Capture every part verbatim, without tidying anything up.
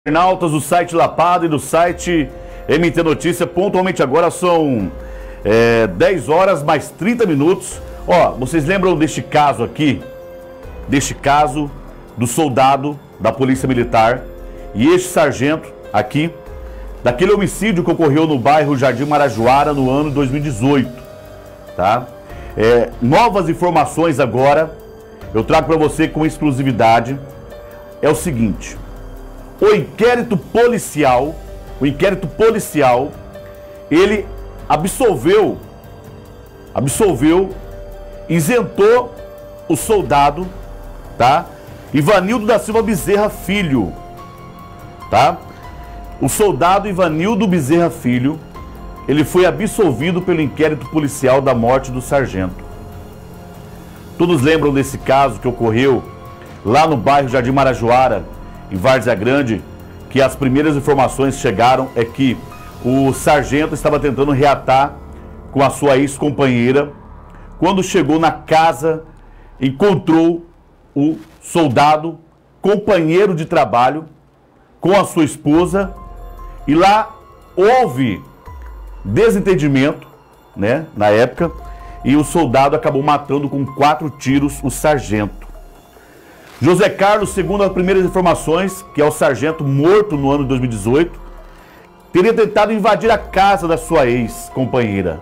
Internautas do site Lapada e do site M T Notícia, pontualmente agora são é, dez horas mais trinta minutos. Ó, vocês lembram deste caso aqui? Deste caso do soldado da Polícia Militar e este sargento aqui, daquele homicídio que ocorreu no bairro Jardim Marajoara no ano dois mil e dezoito, tá? É, novas informações agora, eu trago para você com exclusividade, é o seguinte: o inquérito policial, o inquérito policial, ele absolveu, absolveu, isentou o soldado, tá? Ivanildo da Silva Bezerra Filho, tá? O soldado Ivanildo Bezerra Filho, ele foi absolvido pelo inquérito policial da morte do sargento. Todos lembram desse caso que ocorreu lá no bairro Jardim Marajoara, em Várzea Grande, que as primeiras informações chegaram é que o sargento estava tentando reatar com a sua ex-companheira. Quando chegou na casa, encontrou o soldado, companheiro de trabalho, com a sua esposa, e lá houve desentendimento, né, na época, e o soldado acabou matando com quatro tiros o sargento. José Carlos, segundo as primeiras informações, que é o sargento morto no ano de dois mil e dezoito, teria tentado invadir a casa da sua ex-companheira,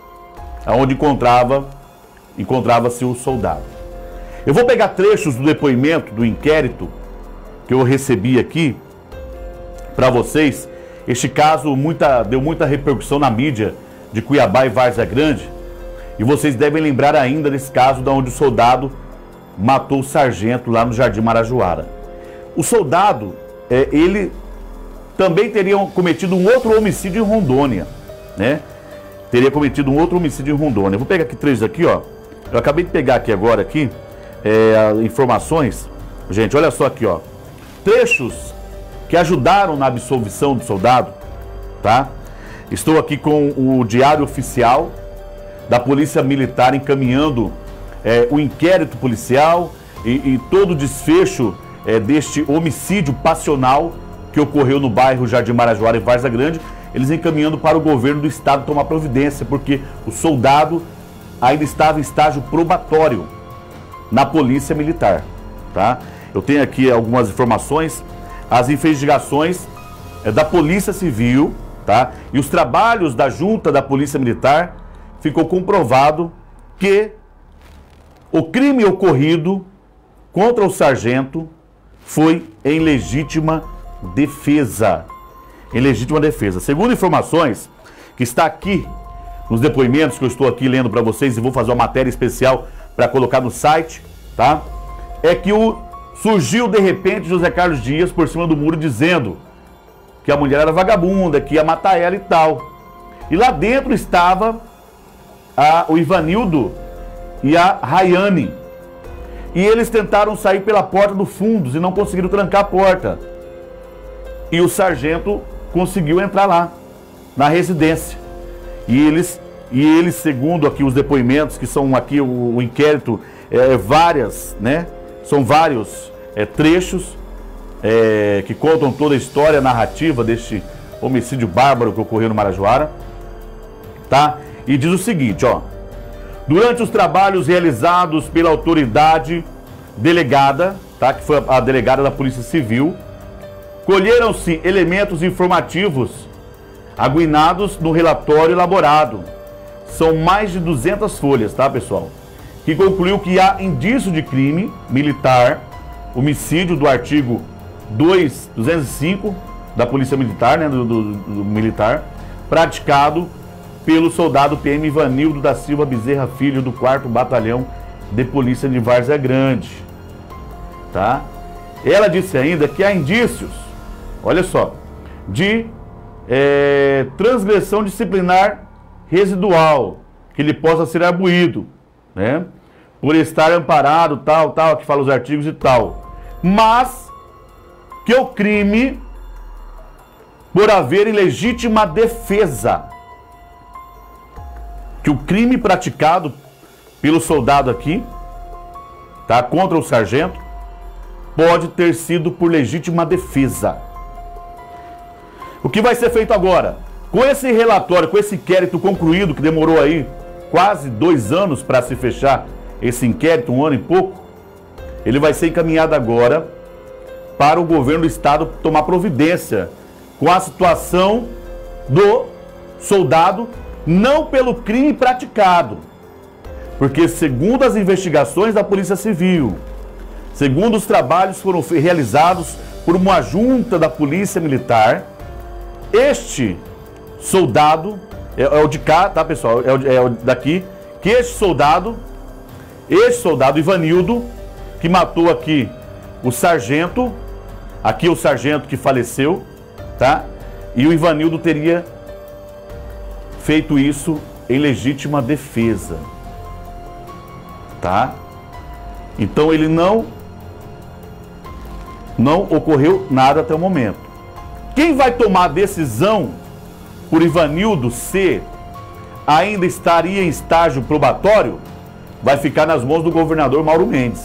onde encontrava, encontrava-se o soldado. Eu vou pegar trechos do depoimento do inquérito que eu recebi aqui para vocês. Este caso muita, deu muita repercussão na mídia de Cuiabá e Várzea Grande, e vocês devem lembrar ainda desse caso de onde o soldado matou o sargento lá no Jardim Marajoara. O soldado, é, ele também teria cometido um outro homicídio em Rondônia, né? Teria cometido um outro homicídio em Rondônia. Eu vou pegar aqui três aqui, ó. Eu acabei de pegar aqui agora, aqui, é, informações. Gente, olha só aqui, ó. Trechos que ajudaram na absolvição do soldado, tá? Estou aqui com o Diário Oficial da Polícia Militar encaminhando É, o inquérito policial e, e todo o desfecho é, deste homicídio passional que ocorreu no bairro Jardim Marajoara e Várzea Grande, eles encaminhando para o governo do estado tomar providência, porque o soldado ainda estava em estágio probatório na Polícia Militar, tá? Eu tenho aqui algumas informações, as investigações é, da Polícia Civil, tá? E os trabalhos da Junta da Polícia Militar, ficou comprovado que o crime ocorrido contra o sargento foi em legítima defesa. Em legítima defesa. Segundo informações que está aqui nos depoimentos que eu estou aqui lendo para vocês, e vou fazer uma matéria especial para colocar no site, tá? É que o, surgiu de repente José Carlos Dias por cima do muro dizendo que a mulher era vagabunda, que ia matar ela e tal. E lá dentro estava a, o Ivanildo e a Rayane. E eles tentaram sair pela porta do fundos e não conseguiram trancar a porta. E o sargento conseguiu entrar lá, na residência. E eles, e eles segundo aqui os depoimentos, que são aqui o, o inquérito, é, várias, né? São vários é, trechos é, que contam toda a história, a narrativa deste homicídio bárbaro que ocorreu no Marajoara, tá? E diz o seguinte, ó: durante os trabalhos realizados pela autoridade delegada, tá, que foi a delegada da Polícia Civil, colheram-se elementos informativos aguinados no relatório elaborado. São mais de duzentas folhas, tá, pessoal? Que concluiu que há indício de crime militar, homicídio do artigo duzentos e cinco da Polícia Militar, né, do, do, do militar, praticado pelo soldado P M Ivanildo da Silva Bezerra Filho, do quarto Batalhão de Polícia de Várzea Grande, tá? Ela disse ainda que há indícios, olha só, de é, transgressão disciplinar residual, que ele possa ser arguído, né? Por estar amparado, tal, tal, que fala os artigos e tal. Mas que o crime por haver ilegítima defesa, que o crime praticado pelo soldado aqui, tá, contra o sargento, pode ter sido por legítima defesa. O que vai ser feito agora? Com esse relatório, com esse inquérito concluído, que demorou aí quase dois anos para se fechar esse inquérito, um ano e pouco, ele vai ser encaminhado agora para o governo do estado tomar providência com a situação do soldado, não pelo crime praticado, porque segundo as investigações da Polícia Civil, segundo os trabalhos que foram realizados por uma junta da Polícia Militar, este soldado, é, é o de cá, tá pessoal, é o, é o daqui, que este soldado, este soldado Ivanildo, que matou aqui o sargento, aqui o sargento que faleceu, tá? E o Ivanildo teria feito isso em legítima defesa, tá? Então ele não, não ocorreu nada até o momento. Quem vai tomar a decisão por Ivanildo se ainda estaria em estágio probatório vai ficar nas mãos do governador Mauro Mendes.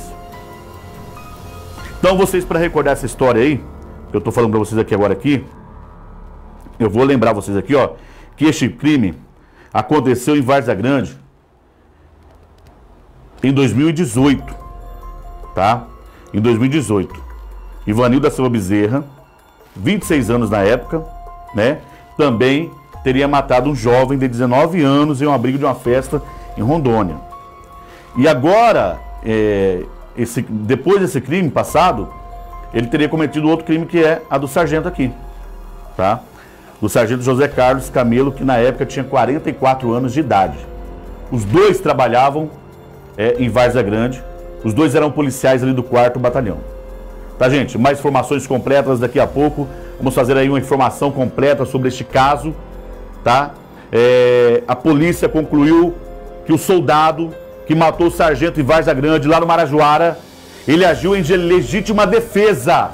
Então vocês, para recordar essa história aí, que eu estou falando para vocês aqui agora aqui, eu vou lembrar vocês aqui, ó, que este crime aconteceu em Várzea Grande em dois mil e dezoito, tá? Em dois mil e dezoito. Ivanildo da Silva Bezerra, vinte e seis anos na época, né? Também teria matado um jovem de dezenove anos em um abrigo de uma festa em Rondônia. E agora, é, esse, depois desse crime passado, ele teria cometido outro crime, que é a do sargento aqui, tá? Do sargento José Carlos Camelo, que na época tinha quarenta e quatro anos de idade. Os dois trabalhavam é, em Várzea Grande, os dois eram policiais ali do quarto batalhão. Tá, gente? Mais informações completas daqui a pouco. Vamos fazer aí uma informação completa sobre este caso, tá? É, a polícia concluiu que o soldado que matou o sargento em Várzea Grande, lá no Marajoara, ele agiu em legítima defesa.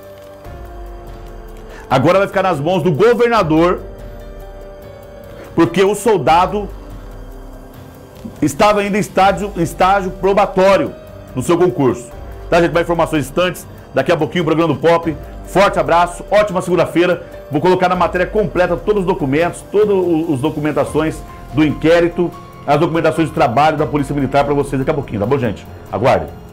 Agora vai ficar nas mãos do governador, porque o soldado estava ainda em estágio, em estágio probatório no seu concurso. Tá, gente? Mais informações instantes. Daqui a pouquinho o programa do Pop. Forte abraço, ótima segunda-feira. Vou colocar na matéria completa todos os documentos, todas as documentações do inquérito, as documentações de trabalho da Polícia Militar para vocês daqui a pouquinho, tá bom, gente? Aguardem.